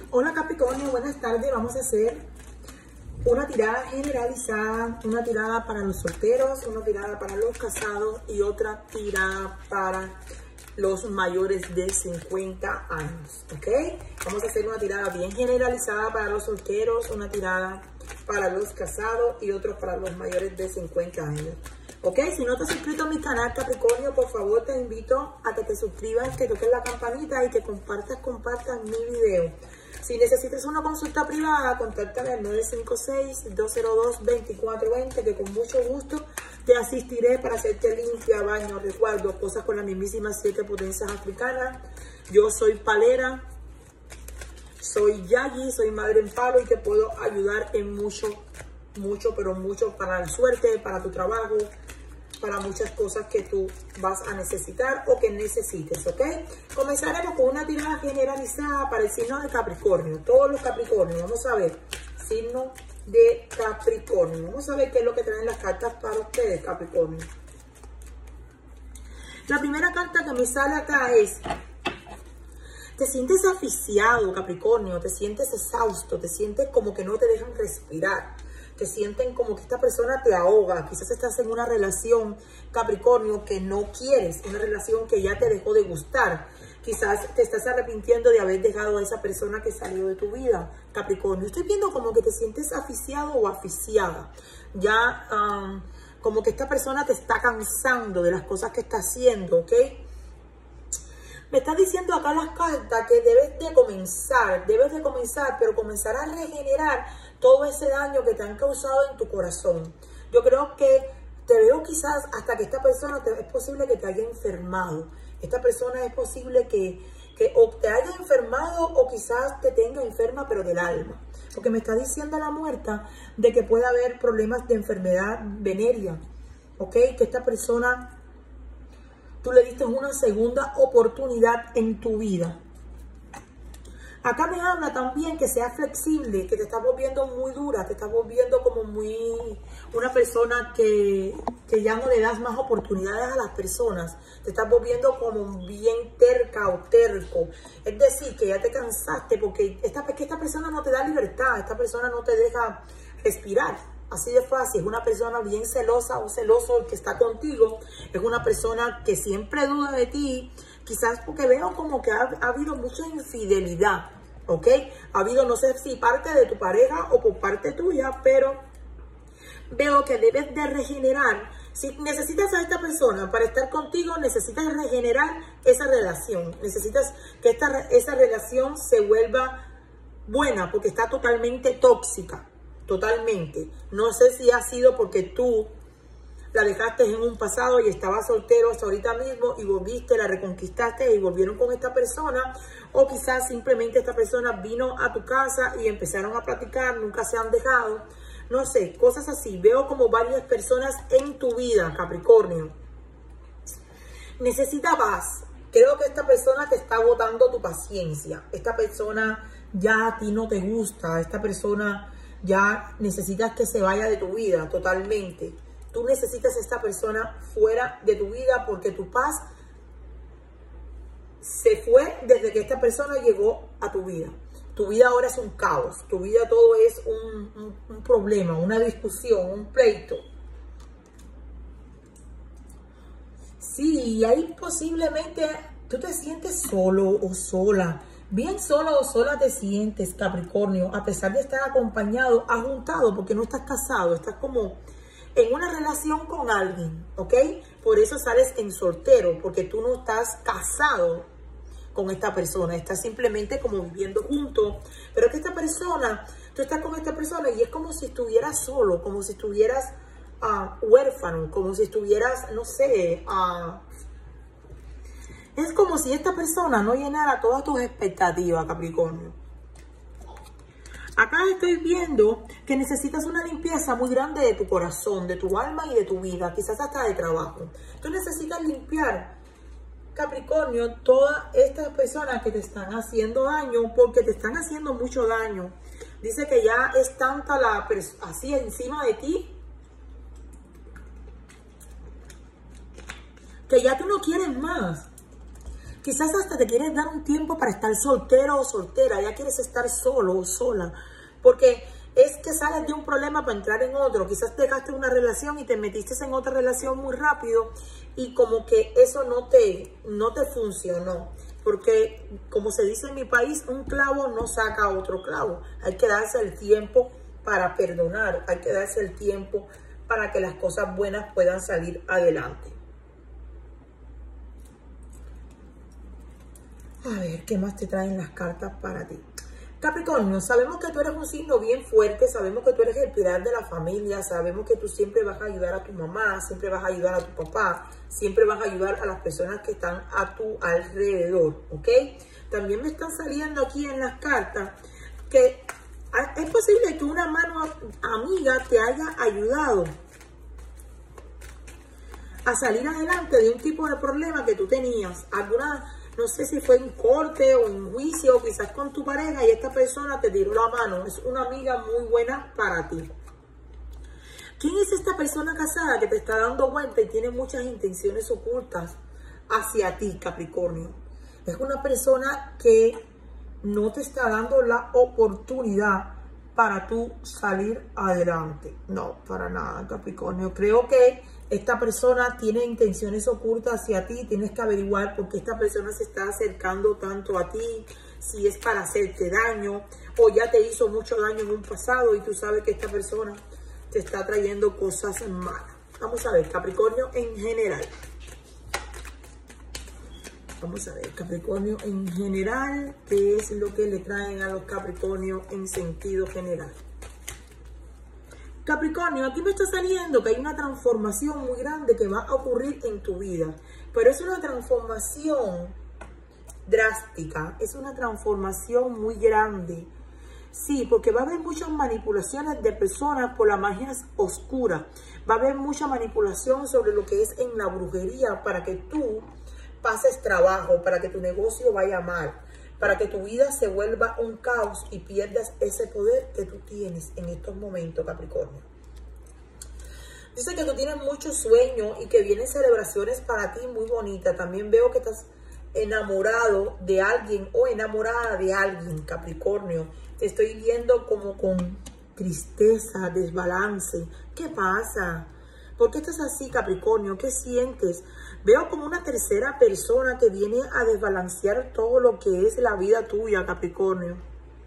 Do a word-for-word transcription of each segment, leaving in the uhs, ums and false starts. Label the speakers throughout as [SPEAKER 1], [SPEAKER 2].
[SPEAKER 1] Hola Capricornio, buenas tardes. Vamos a hacer una tirada generalizada, una tirada para los solteros, una tirada para los casados y otra tirada para los mayores de cincuenta años, ¿ok? Vamos a hacer una tirada bien generalizada para los solteros, una tirada para los casados y otros para los mayores de cincuenta años. Ok, si no te has suscrito a mi canal Capricornio, por favor te invito a que te suscribas, que toques la campanita y que compartas, compartas mi video. Si necesitas una consulta privada, contáctame al nueve cinco seis, dos cero dos, dos cuatro dos cero, que con mucho gusto te asistiré para hacerte limpia, baño, resguardo, cosas con las mismísimas siete potencias africanas. Yo soy palera, soy Yagi, soy madre en palo y te puedo ayudar en mucho, mucho, pero mucho para la suerte, para tu trabajo, para muchas cosas que tú vas a necesitar o que necesites, ¿ok? Comenzaremos con una tirada generalizada para el signo de Capricornio, todos los Capricornios. Vamos a ver, signo de Capricornio. Vamos a ver qué es lo que traen las cartas para ustedes, Capricornio. La primera carta que me sale acá es: te sientes asfixiado, Capricornio, te sientes exhausto, te sientes como que no te dejan respirar. Te sienten como que esta persona te ahoga. Quizás estás en una relación, Capricornio, que no quieres, una relación que ya te dejó de gustar. Quizás te estás arrepintiendo de haber dejado a esa persona que salió de tu vida, Capricornio. Estoy viendo como que te sientes asfixiado o asfixiada. Ya um, como que esta persona te está cansando de las cosas que está haciendo, ¿ok? Me está diciendo acá las cartas que debes de comenzar, debes de comenzar, pero comenzar a regenerar todo ese daño que te han causado en tu corazón. Yo creo que te veo quizás hasta que esta persona, te, es posible que te haya enfermado. Esta persona es posible que, que o te haya enfermado o quizás te tenga enferma, pero del alma. Porque me está diciendo la muerta de que puede haber problemas de enfermedad venérea, ¿ok? Que esta persona, tú le diste una segunda oportunidad en tu vida. Acá me habla también que seas flexible, que te estás volviendo muy dura, te estás volviendo como muy una persona que, que ya no le das más oportunidades a las personas. Te estás volviendo como bien terca o terco. Es decir, que ya te cansaste porque esta, que esta persona no te da libertad, esta persona no te deja respirar. Así de fácil, es una persona bien celosa o celoso el que está contigo, es una persona que siempre duda de ti, quizás porque veo como que ha, ha habido mucha infidelidad, ¿ok? Ha habido, no sé si parte de tu pareja o por parte tuya, pero veo que debes de regenerar. Si necesitas a esta persona para estar contigo, necesitas regenerar esa relación, necesitas que esta, esa relación se vuelva buena porque está totalmente tóxica. Totalmente. No sé si ha sido porque tú la dejaste en un pasado y estabas soltero hasta ahorita mismo y volviste, la reconquistaste y volvieron con esta persona, o quizás simplemente esta persona vino a tu casa y empezaron a platicar, nunca se han dejado. No sé, cosas así. Veo como varias personas en tu vida, Capricornio. Necesita paz. Creo que esta persona te está botando tu paciencia. Esta persona ya a ti no te gusta. Esta persona ya necesitas que se vaya de tu vida totalmente. Tú necesitas a esta persona fuera de tu vida porque tu paz se fue desde que esta persona llegó a tu vida. Tu vida ahora es un caos. Tu vida todo es un, un, un problema, una discusión, un pleito. Sí, y ahí posiblemente tú te sientes solo o sola. Bien solo o sola te sientes, Capricornio, a pesar de estar acompañado, ajuntado, porque no estás casado, estás como en una relación con alguien, ¿ok? Por eso sales en soltero, porque tú no estás casado con esta persona, estás simplemente como viviendo juntos, pero que esta persona, tú estás con esta persona y es como si estuvieras solo, como si estuvieras uh, huérfano, como si estuvieras, no sé, uh, es como si esta persona no llenara todas tus expectativas, Capricornio. Acá estoy viendo que necesitas una limpieza muy grande de tu corazón, de tu alma y de tu vida, quizás hasta de trabajo. Tú necesitas limpiar, Capricornio, todas estas personas que te están haciendo daño, porque te están haciendo mucho daño. Dice que ya es tanta la así encima de ti, que ya tú no quieres más. Quizás hasta te quieres dar un tiempo para estar soltero o soltera. Ya quieres estar solo o sola. Porque es que sales de un problema para entrar en otro. Quizás dejaste una relación y te metiste en otra relación muy rápido. Y como que eso no te, no te funcionó. Porque, como se dice en mi país, un clavo no saca otro clavo. Hay que darse el tiempo para perdonar. Hay que darse el tiempo para que las cosas buenas puedan salir adelante. A ver, ¿qué más te traen las cartas para ti? Capricornio, sabemos que tú eres un signo bien fuerte, sabemos que tú eres el pilar de la familia, sabemos que tú siempre vas a ayudar a tu mamá, siempre vas a ayudar a tu papá, siempre vas a ayudar a las personas que están a tu alrededor, ¿ok? También me están saliendo aquí en las cartas que es posible que una mano amiga te haya ayudado a salir adelante de un tipo de problema que tú tenías, alguna... No sé si fue en corte o en juicio, quizás con tu pareja y esta persona te tiró la mano. Es una amiga muy buena para ti. ¿Quién es esta persona casada que te está dando vuelta y tiene muchas intenciones ocultas hacia ti, Capricornio? Es una persona que no te está dando la oportunidad para tú salir adelante. No, para nada, Capricornio. Creo que esta persona tiene intenciones ocultas hacia ti. Tienes que averiguar por qué esta persona se está acercando tanto a ti. Si es para hacerte daño o ya te hizo mucho daño en un pasado y tú sabes que esta persona te está trayendo cosas malas. Vamos a ver, Capricornio en general. Vamos a ver, Capricornio en general, ¿qué es lo que le traen a los Capricornios en sentido general? Capricornio, aquí me está saliendo que hay una transformación muy grande que va a ocurrir en tu vida. Pero es una transformación drástica, es una transformación muy grande. Sí, porque va a haber muchas manipulaciones de personas por la magia oscura. Va a haber mucha manipulación sobre lo que es en la brujería para que tú pases trabajo, para que tu negocio vaya mal, para que tu vida se vuelva un caos y pierdas ese poder que tú tienes en estos momentos, Capricornio. Dice que tú tienes muchos sueños y que vienen celebraciones para ti muy bonitas. También veo que estás enamorado de alguien o enamorada de alguien, Capricornio. Te estoy viendo como con tristeza, desbalance. ¿Qué pasa? ¿Por qué estás así, Capricornio? ¿Qué sientes? Veo como una tercera persona que viene a desbalancear todo lo que es la vida tuya, Capricornio.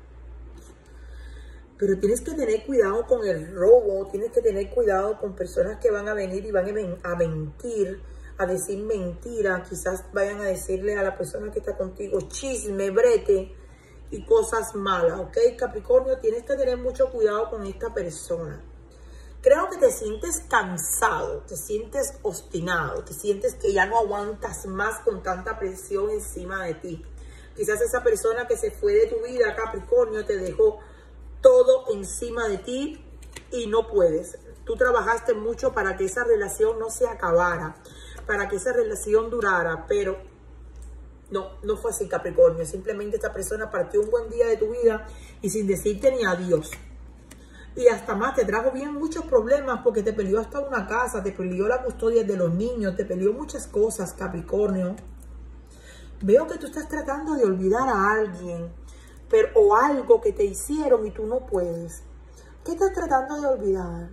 [SPEAKER 1] Pero tienes que tener cuidado con el robo, tienes que tener cuidado con personas que van a venir y van a mentir, a decir mentira. Quizás vayan a decirle a la persona que está contigo chisme, brete y cosas malas, ¿ok? Capricornio, tienes que tener mucho cuidado con esta persona. Creo que te sientes cansado, te sientes obstinado, te sientes que ya no aguantas más con tanta presión encima de ti. Quizás esa persona que se fue de tu vida, Capricornio, te dejó todo encima de ti y no puedes. Tú trabajaste mucho para que esa relación no se acabara, para que esa relación durara, pero no, no fue así, Capricornio. Simplemente esta persona partió un buen día de tu vida y sin decirte ni adiós. Y hasta más, te trajo bien muchos problemas porque te peleó hasta una casa, te peleó la custodia de los niños, te peleó muchas cosas, Capricornio. Veo que tú estás tratando de olvidar a alguien, pero, o algo que te hicieron y tú no puedes. ¿Qué estás tratando de olvidar?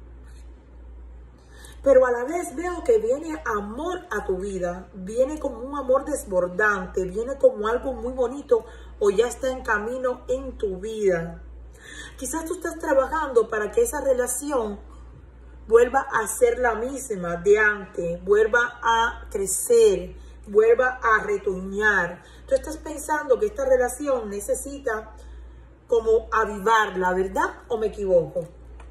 [SPEAKER 1] Pero a la vez veo que viene amor a tu vida, viene como un amor desbordante, viene como algo muy bonito o ya está en camino en tu vida. Quizás tú estás trabajando para que esa relación vuelva a ser la misma de antes, vuelva a crecer, vuelva a retoñar. Tú estás pensando que esta relación necesita como avivarla, ¿verdad? ¿O me equivoco?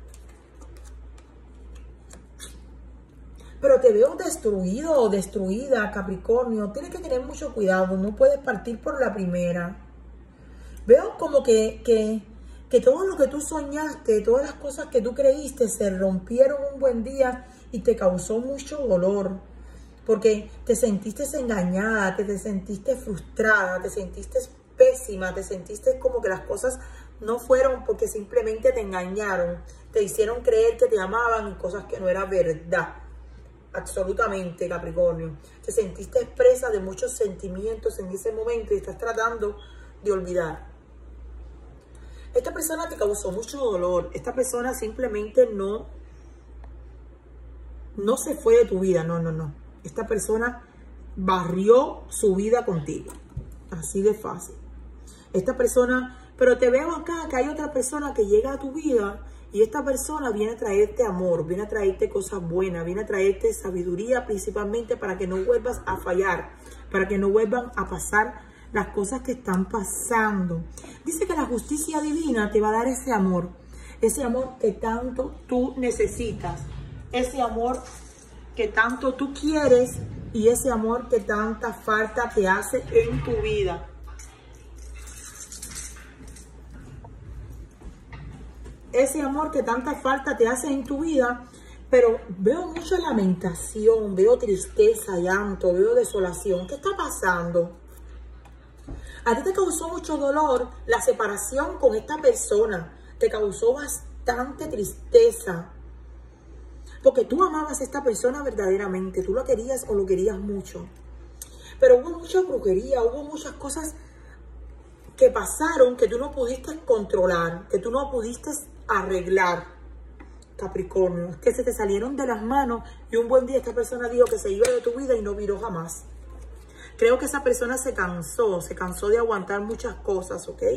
[SPEAKER 1] Pero te veo destruido o destruida, Capricornio. Tienes que tener mucho cuidado, no puedes partir por la primera. Veo como que... que Que todo lo que tú soñaste, todas las cosas que tú creíste se rompieron un buen día y te causó mucho dolor. Porque te sentiste engañada, te, te sentiste frustrada, te sentiste pésima, te sentiste como que las cosas no fueron porque simplemente te engañaron. Te hicieron creer que te amaban y cosas que no era verdad. absolutamente, Capricornio. Te sentiste expresa de muchos sentimientos en ese momento y estás tratando de olvidar. Esta persona te causó mucho dolor. Esta persona simplemente no, no se fue de tu vida. No, no, no. Esta persona barrió su vida contigo. Así de fácil. Esta persona, pero te veo acá que hay otra persona que llega a tu vida y esta persona viene a traerte amor, viene a traerte cosas buenas, viene a traerte sabiduría principalmente para que no vuelvas a fallar, para que no vuelvan a pasar las cosas que están pasando. Dice que la justicia divina te va a dar ese amor, ese amor que tanto tú necesitas, ese amor que tanto tú quieres y ese amor que tanta falta te hace en tu vida. Ese amor que tanta falta te hace en tu vida, pero veo mucha lamentación, veo tristeza, llanto, veo desolación. ¿Qué está pasando? A ti te causó mucho dolor la separación con esta persona, te causó bastante tristeza, porque tú amabas a esta persona verdaderamente, tú lo querías o lo querías mucho, pero hubo mucha brujería, hubo muchas cosas que pasaron que tú no pudiste controlar, que tú no pudiste arreglar, Capricornio, que se te salieron de las manos y un buen día esta persona dijo que se iba de tu vida y no viró jamás. Creo que esa persona se cansó, se cansó de aguantar muchas cosas, ¿ok?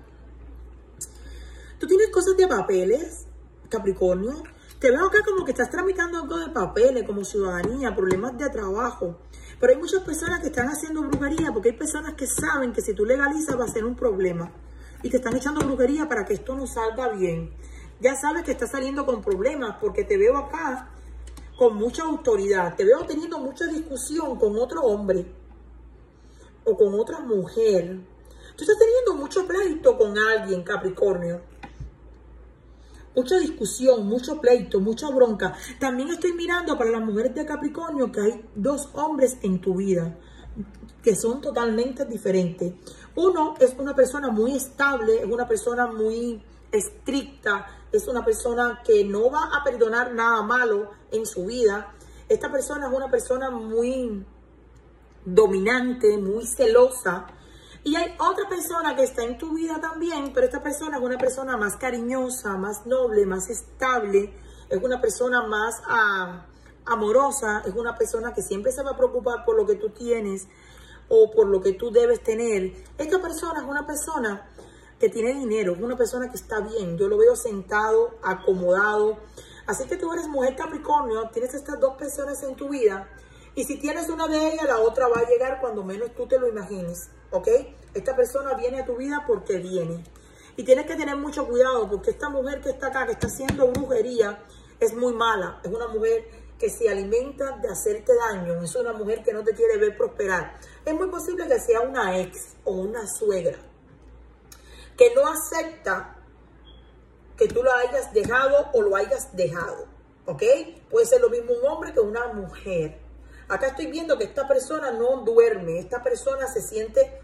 [SPEAKER 1] Tú tienes cosas de papeles, Capricornio. Te veo acá como que estás tramitando algo de papeles, como ciudadanía, problemas de trabajo. Pero hay muchas personas que están haciendo brujería porque hay personas que saben que si tú legalizas va a ser un problema. Y te están echando brujería para que esto no salga bien. Ya sabes que estás saliendo con problemas porque te veo acá con mucha autoridad. Te veo teniendo mucha discusión con otro hombre o con otra mujer. Tú estás teniendo mucho pleito con alguien, Capricornio. Mucha discusión, mucho pleito, mucha bronca. También estoy mirando para las mujeres de Capricornio que hay dos hombres en tu vida que son totalmente diferentes. Uno es una persona muy estable, es una persona muy estricta, es una persona que no va a perdonar nada malo en su vida. Esta persona es una persona muy dominante, muy celosa. Y hay otra persona que está en tu vida también, pero esta persona es una persona más cariñosa, más noble, más estable, es una persona más ah, amorosa, es una persona que siempre se va a preocupar por lo que tú tienes o por lo que tú debes tener. Esta persona es una persona que tiene dinero, es una persona que está bien, yo lo veo sentado, acomodado. Así que tú eres mujer Capricornio, tienes estas dos personas en tu vida. Y si tienes una de ellas, la otra va a llegar cuando menos tú te lo imagines, ¿ok? Esta persona viene a tu vida porque viene. Y tienes que tener mucho cuidado porque esta mujer que está acá, que está haciendo brujería, es muy mala. Es una mujer que se alimenta de hacerte daño. Es una mujer que no te quiere ver prosperar. Es muy posible que sea una ex o una suegra que no acepta que tú lo hayas dejado o lo hayas dejado, ¿ok? Puede ser lo mismo un hombre que una mujer. Acá estoy viendo que esta persona no duerme. Esta persona se siente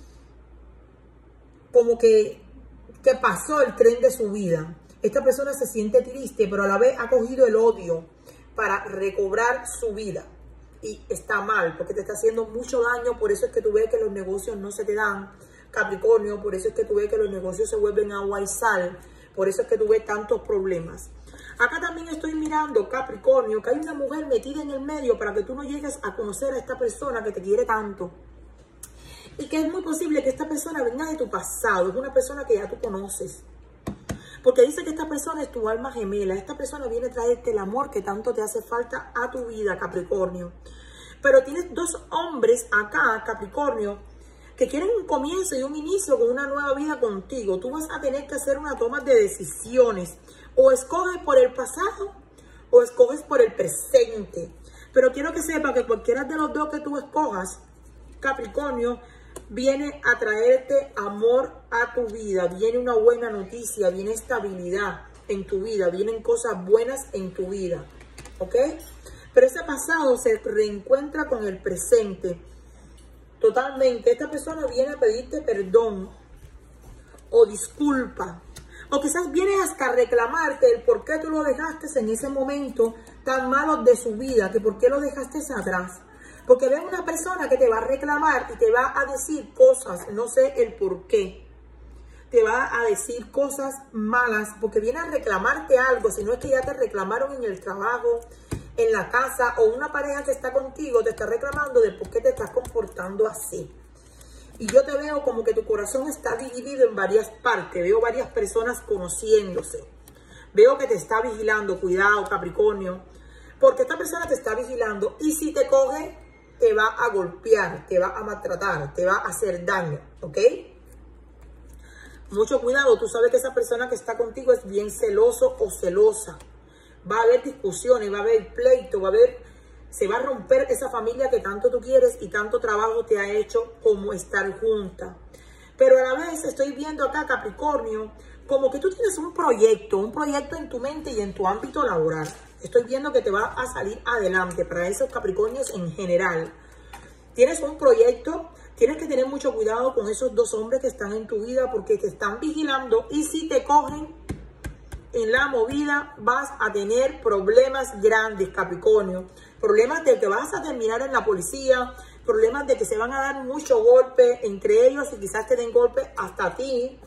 [SPEAKER 1] como que, que pasó el tren de su vida. Esta persona se siente triste, pero a la vez ha cogido el odio para recobrar su vida. Y está mal, porque te está haciendo mucho daño. Por eso es que tú ves que los negocios no se te dan, Capricornio. Por eso es que tú ves que los negocios se vuelven agua y sal. Por eso es que tú ves tantos problemas. Acá también estoy mirando, Capricornio, que hay una mujer metida en el medio para que tú no llegues a conocer a esta persona que te quiere tanto. Y que es muy posible que esta persona venga de tu pasado. Es una persona que ya tú conoces. Porque dice que esta persona es tu alma gemela. Esta persona viene a traerte el amor que tanto te hace falta a tu vida, Capricornio. Pero tienes dos hombres acá, Capricornio, que quieren un comienzo y un inicio con una nueva vida contigo. Tú vas a tener que hacer una toma de decisiones. O escoges por el pasado o escoges por el presente. Pero quiero que sepa que cualquiera de los dos que tú escojas, Capricornio, viene a traerte amor a tu vida. Viene una buena noticia, viene estabilidad en tu vida. Vienen cosas buenas en tu vida. ¿Ok? Pero ese pasado se reencuentra con el presente. Totalmente. Esta persona viene a pedirte perdón o disculpa. O quizás viene hasta reclamarte el por qué tú lo dejaste en ese momento tan malos de su vida, que por qué lo dejaste atrás. Porque ves una persona que te va a reclamar y te va a decir cosas, no sé el por qué. Te va a decir cosas malas porque viene a reclamarte algo, si no es que ya te reclamaron en el trabajo, en la casa, o una pareja que está contigo te está reclamando de por qué te estás comportando así. Y yo te veo como que tu corazón está dividido en varias partes, veo varias personas conociéndose. Veo que te está vigilando, cuidado Capricornio, porque esta persona te está vigilando y si te coge, te va a golpear, te va a maltratar, te va a hacer daño, ¿ok? Mucho cuidado, tú sabes que esa persona que está contigo es bien celoso o celosa. Va a haber discusiones, va a haber pleito, va a haber, se va a romper esa familia que tanto tú quieres y tanto trabajo te ha hecho como estar junta. Pero a la vez estoy viendo acá, Capricornio, como que tú tienes un proyecto, un proyecto en tu mente y en tu ámbito laboral. Estoy viendo que te va a salir adelante para esos Capricornios en general. Tienes un proyecto, tienes que tener mucho cuidado con esos dos hombres que están en tu vida porque te están vigilando y si te cogen en la movida vas a tener problemas grandes, Capricornio. Problemas de que vas a terminar en la policía, problemas de que se van a dar mucho golpe entre ellos y quizás te den golpe hasta a ti.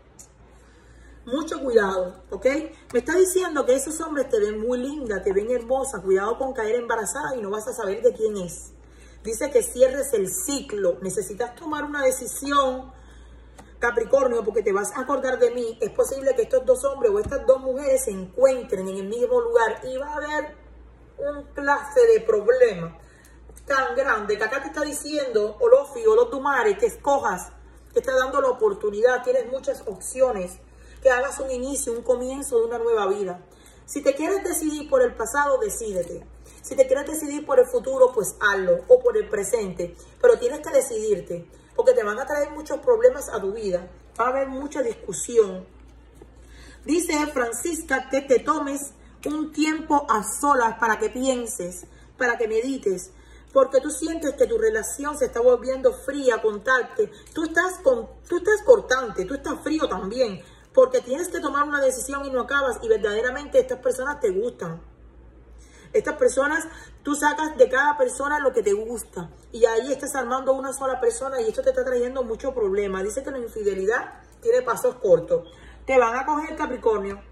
[SPEAKER 1] Mucho cuidado, ¿ok? Me está diciendo que esos hombres te ven muy linda, te ven hermosa. Cuidado con caer embarazada y no vas a saber de quién es. Dice que cierres el ciclo. Necesitas tomar una decisión, Capricornio, porque te vas a acordar de mí. Es posible que estos dos hombres o estas dos mujeres se encuentren en el mismo lugar y va a haber un clase de problema tan grande que acá te está diciendo Olofi o los Dumares que escojas, te está dando la oportunidad. Tienes muchas opciones. Que hagas un inicio, un comienzo de una nueva vida. Si te quieres decidir por el pasado, decídete. Si te quieres decidir por el futuro, pues hazlo. O por el presente. Pero tienes que decidirte. Porque te van a traer muchos problemas a tu vida. Va a haber mucha discusión. Dice Francisca que te tomes un tiempo a solas para que pienses, para que medites. Porque tú sientes que tu relación se está volviendo fría, contarte. Tú estás, con, tú estás cortante, tú estás frío también. Porque tienes que tomar una decisión y no acabas. Y verdaderamente estas personas te gustan. Estas personas, tú sacas de cada persona lo que te gusta. Y ahí estás armando una sola persona y esto te está trayendo mucho problema. Dice que la infidelidad tiene pasos cortos. Te van a coger, Capricornio.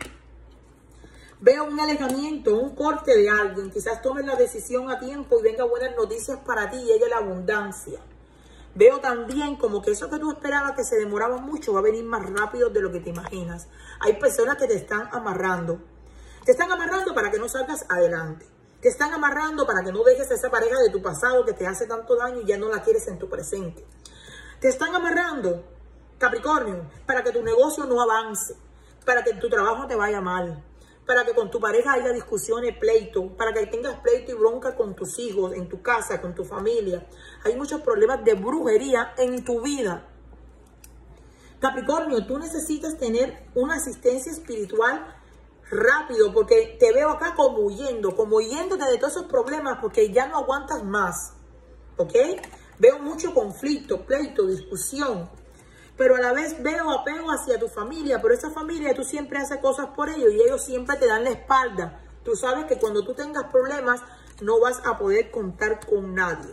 [SPEAKER 1] Veo un alejamiento, un corte de alguien. Quizás tomes la decisión a tiempo y venga buenas noticias para ti y llegue la abundancia. Veo también como que eso que tú esperabas que se demoraba mucho va a venir más rápido de lo que te imaginas. Hay personas que te están amarrando. Te están amarrando para que no salgas adelante. Te están amarrando para que no dejes a esa pareja de tu pasado que te hace tanto daño y ya no la quieres en tu presente. Te están amarrando, Capricornio, para que tu negocio no avance, para que tu trabajo te vaya mal, para que con tu pareja haya discusiones, pleito, para que tengas pleito y bronca con tus hijos, en tu casa, con tu familia. Hay muchos problemas de brujería en tu vida. Capricornio, tú necesitas tener una asistencia espiritual rápido, porque te veo acá como huyendo, como huyéndote de todos esos problemas, porque ya no aguantas más, ¿ok? Veo mucho conflicto, pleito, discusión. Pero a la vez veo apego hacia tu familia, pero esa familia tú siempre haces cosas por ellos y ellos siempre te dan la espalda. Tú sabes que cuando tú tengas problemas no vas a poder contar con nadie.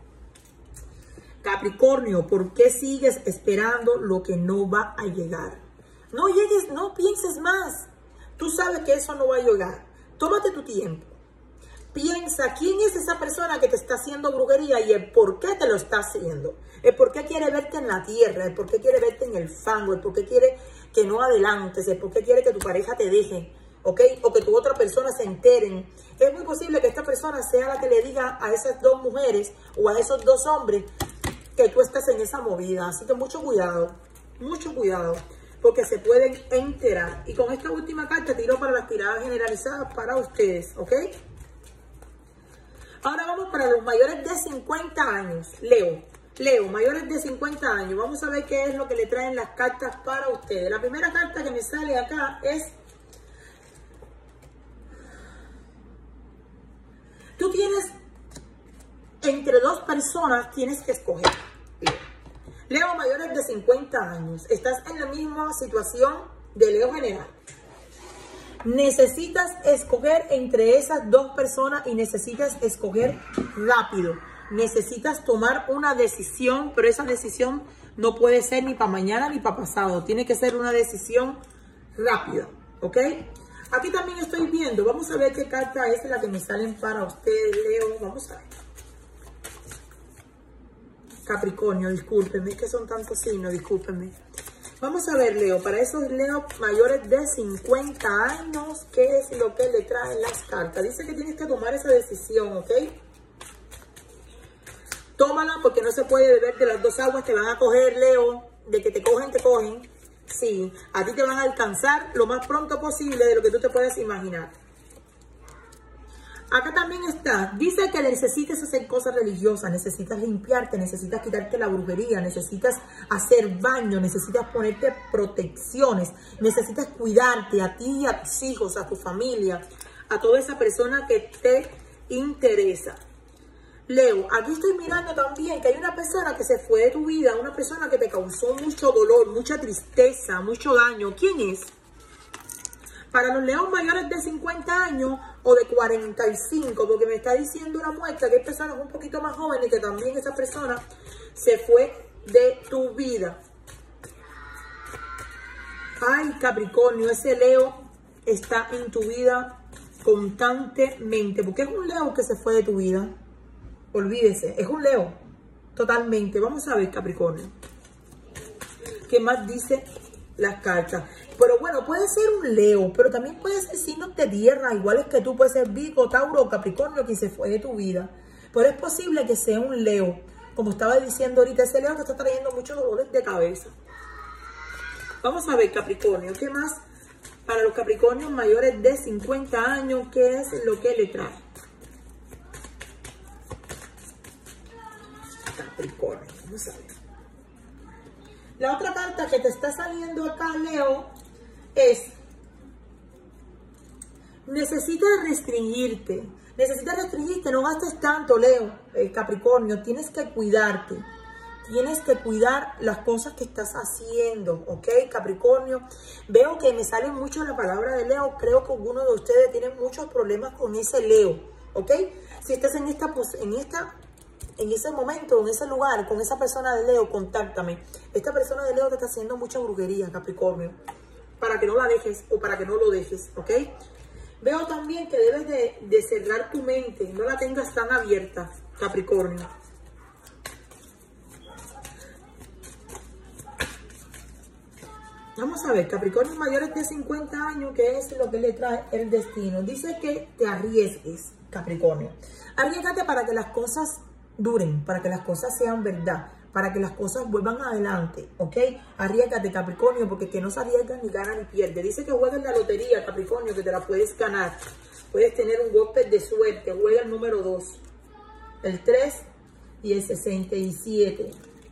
[SPEAKER 1] Capricornio, ¿por qué sigues esperando lo que no va a llegar? No llegues, no pienses más. Tú sabes que eso no va a llegar. Tómate tu tiempo. Piensa quién es esa persona que te está haciendo brujería y el por qué te lo está haciendo. El por qué quiere verte en la tierra, el por qué quiere verte en el fango, el por qué quiere que no adelantes, el por qué quiere que tu pareja te deje, ¿ok? O que tu otra persona se enteren. Es muy posible que esta persona sea la que le diga a esas dos mujeres o a esos dos hombres que tú estás en esa movida. Así que mucho cuidado, mucho cuidado, porque se pueden enterar. Y con esta última carta tiro para las tiradas generalizadas para ustedes, ¿ok? Ahora vamos para los mayores de cincuenta años. Leo, Leo, mayores de cincuenta años. Vamos a ver qué es lo que le traen las cartas para ustedes. La primera carta que me sale acá es... Tú tienes... Entre dos personas tienes que escoger. Leo, Leo mayores de cincuenta años. Estás en la misma situación de Leo general. Necesitas escoger entre esas dos personas y necesitas escoger rápido. Necesitas tomar una decisión, pero esa decisión no puede ser ni para mañana ni para pasado. Tiene que ser una decisión rápida, ¿ok? Aquí también estoy viendo, vamos a ver qué carta es la que me salen para ustedes, Leo. Vamos a ver. Capricornio, discúlpenme, es que son tantos signos, discúlpenme. Vamos a ver, Leo, para esos Leo mayores de cincuenta años, ¿qué es lo que le traen las cartas? Dice que tienes que tomar esa decisión, ¿ok? Tómala porque no se puede beber de las dos aguas, te van a coger, Leo, de que te cogen, te cogen. Sí, a ti te van a alcanzar lo más pronto posible de lo que tú te puedas imaginar. Acá también está, dice que necesitas hacer cosas religiosas, necesitas limpiarte, necesitas quitarte la brujería, necesitas hacer baño, necesitas ponerte protecciones, necesitas cuidarte a ti y a tus hijos, a tu familia, a toda esa persona que te interesa. Leo, aquí estoy mirando también que hay una persona que se fue de tu vida, una persona que te causó mucho dolor, mucha tristeza, mucho daño. ¿Quién es? Para los leones mayores de cincuenta años o de cuarenta y cinco, porque me está diciendo una muestra que hay personas un poquito más jóvenes y que también esa persona se fue de tu vida. Ay, Capricornio, ese Leo está en tu vida constantemente, porque es un Leo que se fue de tu vida. Olvídese, es un Leo, totalmente. Vamos a ver, Capricornio, ¿qué más dice las cartas? Pero bueno, puede ser un Leo, pero también puede ser signos de tierra, iguales que tú, puede ser Virgo, Tauro o Capricornio, que se fue de tu vida. Pero es posible que sea un Leo, como estaba diciendo ahorita, ese Leo que está trayendo muchos dolores de cabeza. Vamos a ver, Capricornio, ¿qué más? Para los Capricornios mayores de cincuenta años, ¿qué es lo que le trae? Capricornio, vamos a ver. La otra carta que te está saliendo acá, Leo, es: necesitas restringirte. Necesitas restringirte, no gastes tanto, Leo, eh, Capricornio. Tienes que cuidarte. Tienes que cuidar las cosas que estás haciendo, ¿ok, Capricornio? Veo que me sale mucho la palabra de Leo. Creo que alguno de ustedes tiene muchos problemas con ese Leo, ¿ok? Si estás en esta, en esta en ese momento, en ese lugar, con esa persona de Leo, contáctame. Esta persona de Leo te está haciendo mucha brujería, Capricornio, para que no la dejes o para que no lo dejes, ¿ok? Veo también que debes de, de cerrar tu mente, no la tengas tan abierta, Capricornio. Vamos a ver, Capricornio mayores de cincuenta años, ¿qué es lo que le trae el destino? Dice que te arriesgues, Capricornio. Arriésgate para que las cosas duren, para que las cosas sean verdad, para que las cosas vuelvan adelante, ¿ok? Arriésgate, Capricornio, porque que no se arriesga ni gana ni pierde. Dice que juegues la lotería, Capricornio, que te la puedes ganar. Puedes tener un golpe de suerte. Juega el número dos, el tres y el sesenta y siete.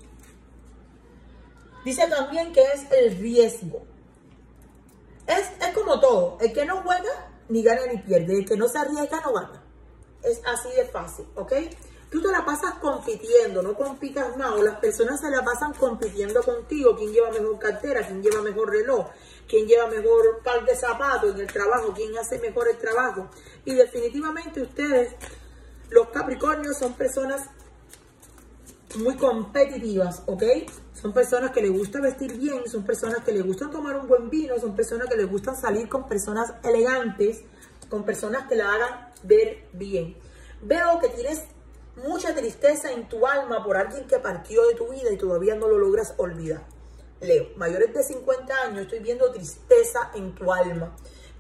[SPEAKER 1] Dice también que es el riesgo. Es, es como todo. El que no juega, ni gana ni pierde. El que no se arriesga, no gana. Es así de fácil, ¿ok? Tú te la pasas compitiendo, no compitas más. O las personas se la pasan compitiendo contigo. ¿Quién lleva mejor cartera? ¿Quién lleva mejor reloj? ¿Quién lleva mejor par de zapatos en el trabajo? ¿Quién hace mejor el trabajo? Y definitivamente ustedes, los Capricornios, son personas muy competitivas, ¿ok? Son personas que les gusta vestir bien, son personas que les gusta tomar un buen vino, son personas que les gusta salir con personas elegantes, con personas que la hagan ver bien. Veo que tienes mucha tristeza en tu alma por alguien que partió de tu vida y todavía no lo logras olvidar. Leo, mayores de cincuenta años, estoy viendo tristeza en tu alma.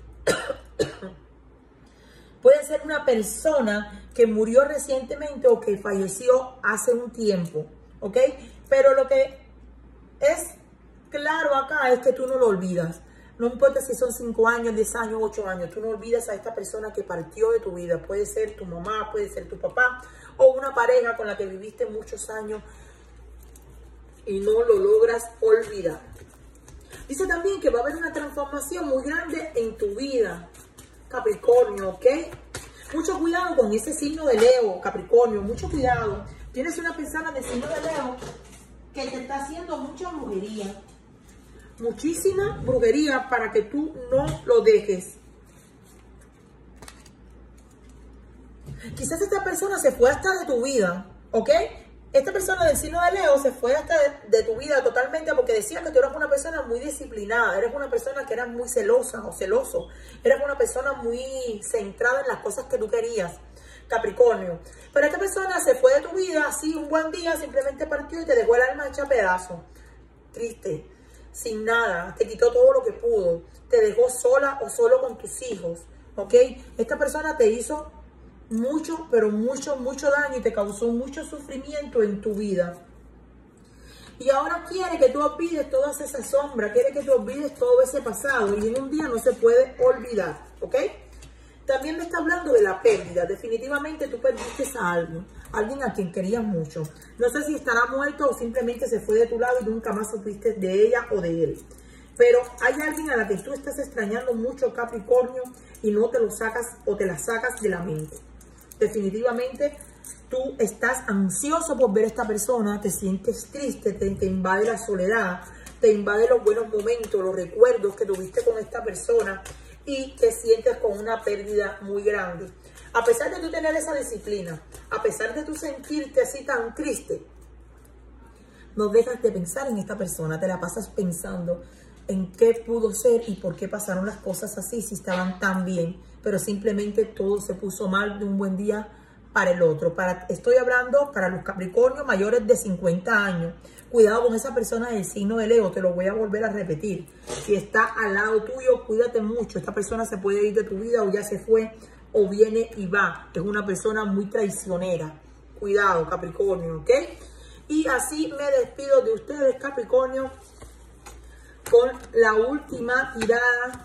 [SPEAKER 1] Puede ser una persona que murió recientemente o que falleció hace un tiempo, ¿ok? Pero lo que es claro acá es que tú no lo olvidas. No importa si son cinco años, diez años, ocho años, tú no olvidas a esta persona que partió de tu vida. Puede ser tu mamá, puede ser tu papá o una pareja con la que viviste muchos años y no lo logras olvidar. Dice también que va a haber una transformación muy grande en tu vida, Capricornio, ¿ok? Mucho cuidado con ese signo de Leo, Capricornio, mucho cuidado. Tienes una persona de signo de Leo que te está haciendo mucha brujería. Muchísima brujería para que tú no lo dejes. Quizás esta persona se fue hasta de tu vida, ¿ok? Esta persona del signo de Leo se fue hasta de, de tu vida totalmente porque decía que tú eras una persona muy disciplinada, eres una persona que era muy celosa o celoso, eres una persona muy centrada en las cosas que tú querías, Capricornio. Pero esta persona se fue de tu vida así un buen día, simplemente partió y te dejó el alma hecha pedazos, triste, sin nada, te quitó todo lo que pudo, te dejó sola o solo con tus hijos, ¿ok? Esta persona te hizo mucho, pero mucho, mucho daño y te causó mucho sufrimiento en tu vida. Y ahora quiere que tú olvides todas esas sombras, quiere que tú olvides todo ese pasado y en un día no se puede olvidar, ¿ok? También me está hablando de la pérdida. Definitivamente tú perdiste a alguien, alguien a quien querías mucho. No sé si estará muerto o simplemente se fue de tu lado y nunca más supiste de ella o de él. Pero hay alguien a la que tú estás extrañando mucho, Capricornio, y no te lo sacas o te la sacas de la mente. Definitivamente tú estás ansioso por ver a esta persona, te sientes triste, te, te invade la soledad, te invade los buenos momentos, los recuerdos que tuviste con esta persona y te sientes con una pérdida muy grande. A pesar de tú tener esa disciplina, a pesar de tú sentirte así tan triste, no dejas de pensar en esta persona, te la pasas pensando en qué pudo ser y por qué pasaron las cosas así, si estaban tan bien, pero simplemente todo se puso mal de un buen día para el otro. Para, estoy hablando para los Capricornios mayores de cincuenta años. Cuidado con esa persona del signo de Leo, te lo voy a volver a repetir. Si está al lado tuyo, cuídate mucho. Esta persona se puede ir de tu vida o ya se fue o viene y va. Es una persona muy traicionera. Cuidado, Capricornio, ¿ok? Y así me despido de ustedes, Capricornio, con la última tirada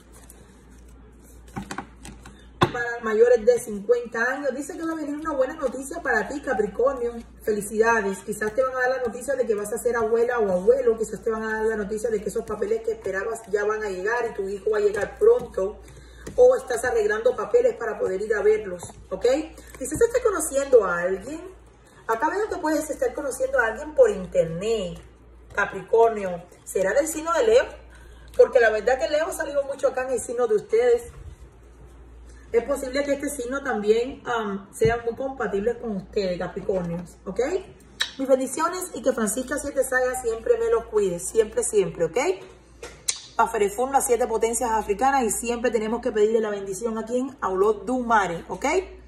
[SPEAKER 1] para mayores de cincuenta años. Dice que va a venir una buena noticia para ti, Capricornio. Felicidades. Quizás te van a dar la noticia de que vas a ser abuela o abuelo. Quizás te van a dar la noticia de que esos papeles que esperabas ya van a llegar y tu hijo va a llegar pronto. O estás arreglando papeles para poder ir a verlos, ¿ok? Quizás estás conociendo a alguien. Acá veo que puedes estar conociendo a alguien por internet, Capricornio. ¿Será del signo de Leo? Porque la verdad que Leo ha salido mucho acá en el signo de ustedes. Es posible que este signo también um, sea muy compatible con ustedes, Capricornios, ¿ok? Mis bendiciones y que Francisca Siete Sayas siempre me los cuide, siempre, siempre, ¿ok? Paferefun, las siete potencias africanas y siempre tenemos que pedirle la bendición a quien Aulod Dumare, ¿ok?